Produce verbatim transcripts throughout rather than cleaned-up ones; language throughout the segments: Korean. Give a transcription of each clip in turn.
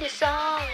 your song.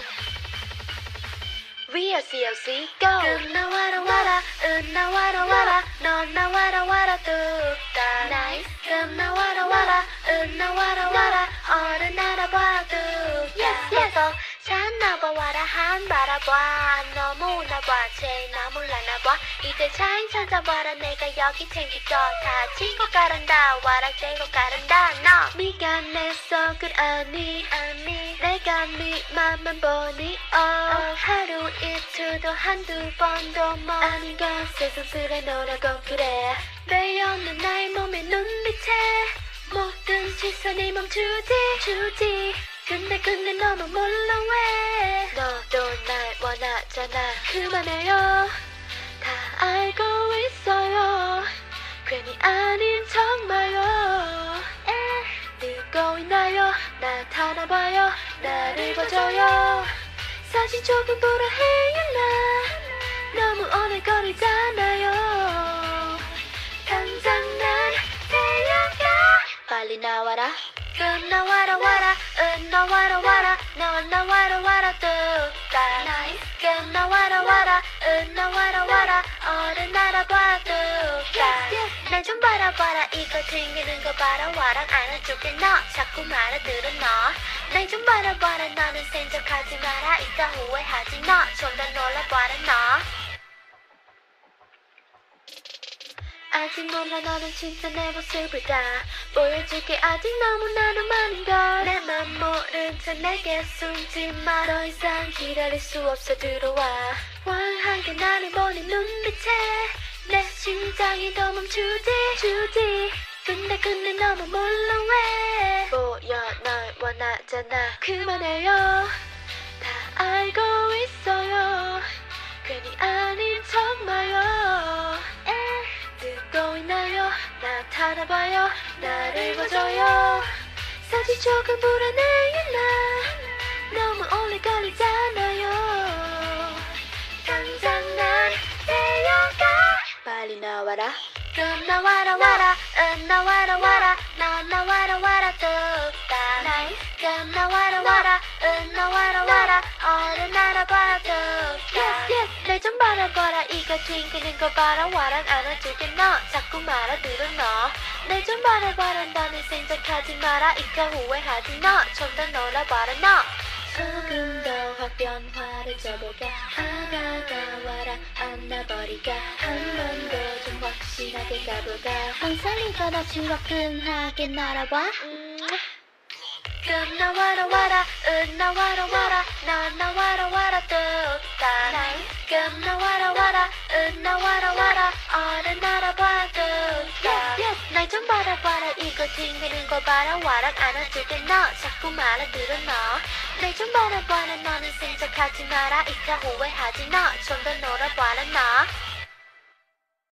We are C L C, go! 끝나와라 와라, 은나와라 와라, 넌 나와라 와라 뚝딱. Nice. 끝나와라 와라, 은나와라 와라, 어른 알아봐 뚝딱. Yes, yes. 잤나봐 와라 한 바라봐 너무나 봐 제일 나 몰라나봐 이제 잘 찾아봐라 내가 여기 챙겨줘 다 치고 가란다 와라 재고 가란다 너 미간에서 끝 아니 아니 내가 네 맘만 보니 oh 하루 이틀도 한두 번도 뭐 아닌 건 세상스레 너라고 그래 매여는 나의 몸에 눈빛에 모든 시선이 멈추지 주지 근데 근데 너무 몰라 왜 너도 날 원하잖아 그만해요 다 알고 있어요 괜히 아닌 척 마요 에 듣고 있나요 나타나봐요 나를 봐줘요 사실 조금 불안해요 나 너무 오늘거리잖아요 당장 날 데려가 빨리 나와라 끝나와라 와라 은나와라 와라 넌 나와라 와라 뚝딱 Nice. 끝나와라 와라 은나와라 와라 어른 알아봐 뚝딱 날 좀 바라봐라 이거 튕기는 거 봐라 와랑 안아줄게 너 자꾸 말아들어 너날 좀 바라봐라 너는 생각하지 마라 이따 후회하지 너 좀 더 놀라봐라 너 아직 몰라 너는 진짜 내 모습을 다 보여줄게 아직 너무나도 많은걸 내 맘 모른 채 내게 숨지마 더 이상 기다릴 수 없어 들어와 황하게 나를 보는 눈빛에 내 심장이 더 멈추지 주지 근데 근데 너무 몰라 왜 보여 널 원하잖아 그만해요 다 알고 있어요 괜히 아닌 척 마요 듣고 있나요 나타나봐요 나를 봐줘요 사실 조금 불안해요 나 너무 오래 걸리잖아요 당장 날 데려가 빨리 나와라 끝나와라 와라 은나와라 와라 넌 나와라 와라 뚝딱 Nice. 끝나와라 와라 은나와라 와라 어른 알아봐 뚝딱 Yes, yes. 날 좀 바라봐라 이거 튕기는 거 봐라 와랑 안아줄게 너 자꾸 말아들어 너날 좀 바라봐라 너는 생각하지 마라 이거 후회하지 너 좀 더 놀아봐라 너 조금 더 확 변화를 줘볼까 다가가와라 안아버릴까 한 번 더 좀 확실하게 가볼까 항상 이거나 주먹근하게 날아봐 음. 끝나와라 와라 은나와라 와라 넌 나와라 와라 뚝딱 Nice. 끝나와라 와라 은나와라 와라 어른 알아봐 뚝딱 Yes, yes. 날 좀 바라봐라 이거 튕기는 거 봐라 와랑 안아줄게 너 자꾸 말아들어 너날 좀 바라봐라 너는 생각하지 마라 이따 후회하지 너 좀 더 놀아봐라 너